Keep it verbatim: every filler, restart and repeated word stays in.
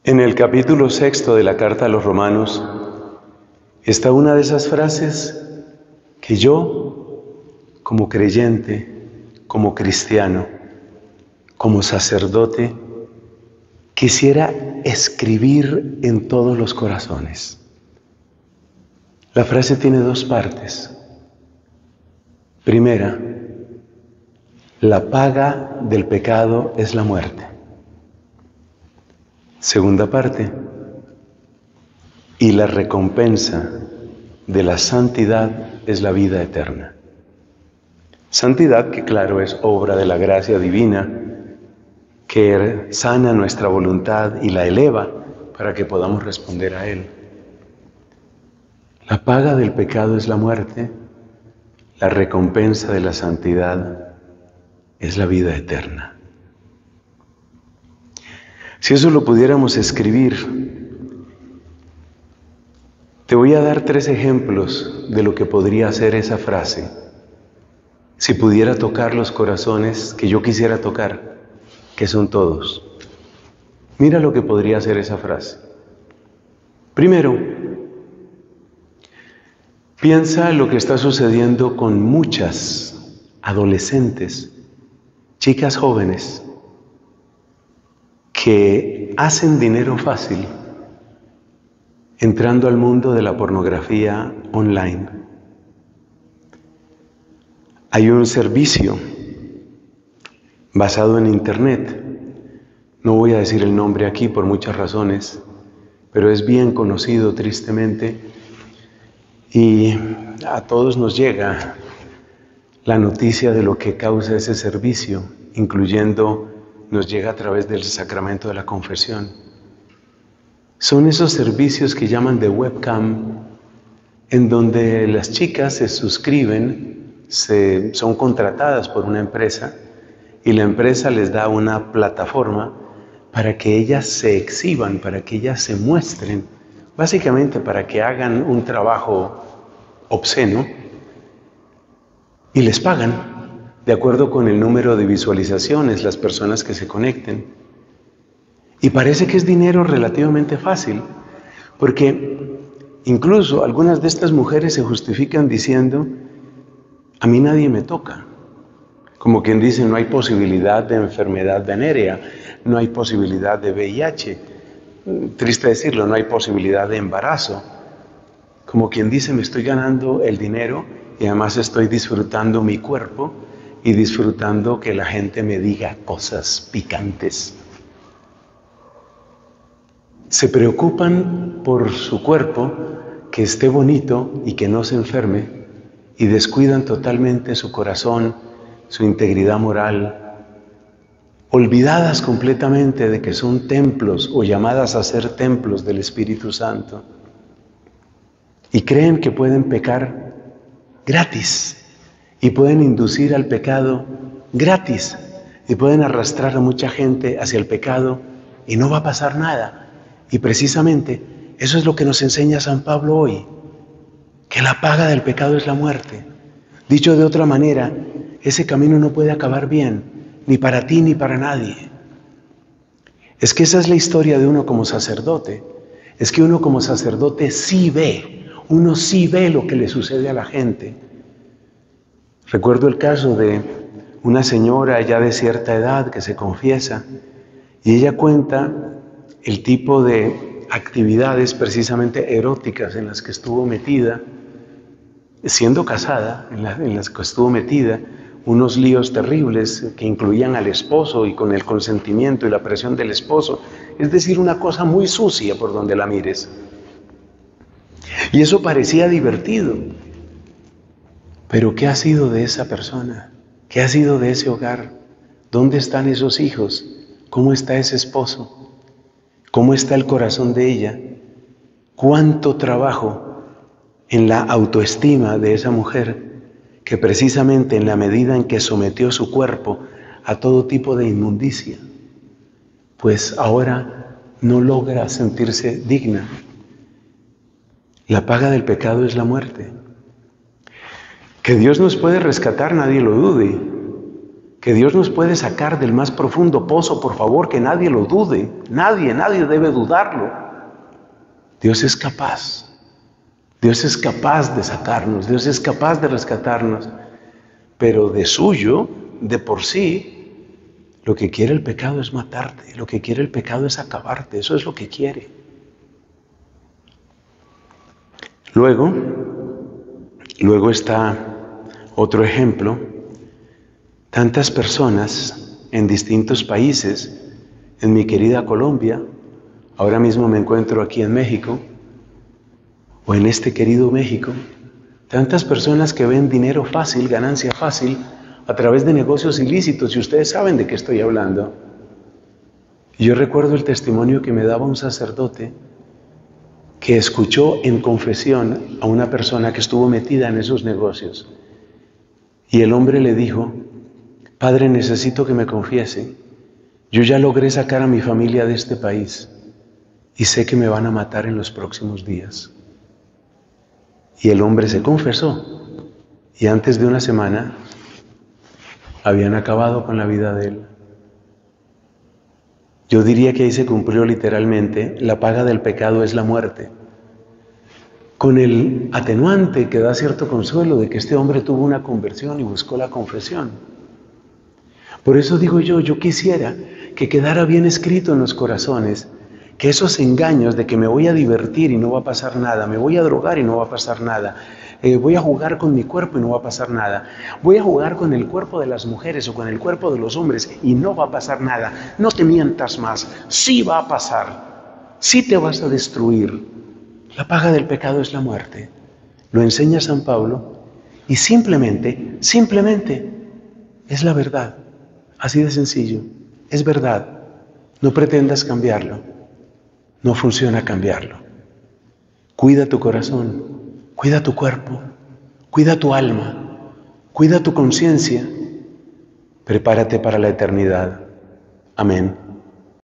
En el capítulo sexto de la carta a los Romanos está una de esas frases que yo, como creyente, como cristiano, como sacerdote, quisiera escribir en todos los corazones. La frase tiene dos partes. Primera, la paga del pecado es la muerte. Segunda parte, y la recompensa de la santidad es la vida eterna. Santidad que, claro, es obra de la gracia divina que sana nuestra voluntad y la eleva para que podamos responder a Él. La paga del pecado es la muerte, la recompensa de la santidad es la vida eterna. Si eso lo pudiéramos escribir, te voy a dar tres ejemplos de lo que podría ser esa frase. Si pudiera tocar los corazones que yo quisiera tocar, que son todos. Mira lo que podría ser esa frase. Primero, piensa lo que está sucediendo con muchas adolescentes, chicas jóvenes, que hacen dinero fácil entrando al mundo de la pornografía online. Hay un servicio basado en internet, no voy a decir el nombre aquí por muchas razones, pero es bien conocido tristemente y a todos nos llega la noticia de lo que causa ese servicio, incluyendo nos llega a través del sacramento de la confesión. Son esos servicios que llaman de webcam, en donde las chicas se suscriben, se, son contratadas por una empresa y la empresa les da una plataforma para que ellas se exhiban, para que ellas se muestren, básicamente para que hagan un trabajo obsceno y les pagan de acuerdo con el número de visualizaciones, las personas que se conecten. Y parece que es dinero relativamente fácil, porque incluso algunas de estas mujeres se justifican diciendo, a mí nadie me toca. Como quien dice, no hay posibilidad de enfermedad venérea, no hay posibilidad de V I H. Triste decirlo, no hay posibilidad de embarazo. Como quien dice, me estoy ganando el dinero y además estoy disfrutando mi cuerpo y disfrutando que la gente me diga cosas picantes. Se preocupan por su cuerpo, que esté bonito y que no se enferme, y descuidan totalmente su corazón, su integridad moral, olvidadas completamente de que son templos o llamadas a ser templos del Espíritu Santo, y creen que pueden pecar gratis, y pueden inducir al pecado gratis, y pueden arrastrar a mucha gente hacia el pecado, y no va a pasar nada. Y precisamente eso es lo que nos enseña San Pablo hoy, que la paga del pecado es la muerte. Dicho de otra manera, ese camino no puede acabar bien, ni para ti ni para nadie. Es que esa es la historia de uno como sacerdote. Es que uno como sacerdote sí ve, uno sí ve lo que le sucede a la gente. Recuerdo el caso de una señora ya de cierta edad que se confiesa y ella cuenta el tipo de actividades precisamente eróticas en las que estuvo metida, siendo casada, en, la, en las que estuvo metida, unos líos terribles que incluían al esposo y con el consentimiento y la presión del esposo, es decir, una cosa muy sucia por donde la mires. Y eso parecía divertido. Pero ¿qué ha sido de esa persona? ¿Qué ha sido de ese hogar? ¿Dónde están esos hijos? ¿Cómo está ese esposo? ¿Cómo está el corazón de ella? ¿Cuánto trabajo en la autoestima de esa mujer que precisamente en la medida en que sometió su cuerpo a todo tipo de inmundicia, pues ahora no logra sentirse digna? La paga del pecado es la muerte. Que Dios nos puede rescatar, nadie lo dude. que Dios nos puede sacar del más profundo pozo, por favor, que nadie lo dude. Nadie, nadie debe dudarlo. Dios es capaz. Dios es capaz de sacarnos, Dios es capaz de rescatarnos, pero de suyo, de por sí, lo que quiere el pecado es matarte, lo que quiere el pecado es acabarte, eso es lo que quiere. Luego, luego está otro ejemplo, tantas personas en distintos países, en mi querida Colombia, ahora mismo me encuentro aquí en México, o en este querido México, tantas personas que ven dinero fácil, ganancia fácil, a través de negocios ilícitos, y ustedes saben de qué estoy hablando. Y yo recuerdo el testimonio que me daba un sacerdote que escuchó en confesión a una persona que estuvo metida en esos negocios. Y el hombre le dijo: Padre, necesito que me confiese. Yo ya logré sacar a mi familia de este país y sé que me van a matar en los próximos días. Y el hombre se confesó, y antes de una semana habían acabado con la vida de él. Yo diría que ahí se cumplió literalmente: la paga del pecado es la muerte. Con el atenuante que da cierto consuelo de que este hombre tuvo una conversión y buscó la confesión. Por eso digo yo, yo quisiera que quedara bien escrito en los corazones que esos engaños de que me voy a divertir y no va a pasar nada, me voy a drogar y no va a pasar nada, eh, voy a jugar con mi cuerpo y no va a pasar nada, voy a jugar con el cuerpo de las mujeres o con el cuerpo de los hombres y no va a pasar nada, no te mientas más, sí va a pasar, sí te vas a destruir. La paga del pecado es la muerte. Lo enseña San Pablo y simplemente, simplemente es la verdad, así de sencillo, es verdad, no pretendas cambiarlo. No funciona cambiarlo. Cuida tu corazón, cuida tu cuerpo, cuida tu alma, cuida tu conciencia. Prepárate para la eternidad. Amén.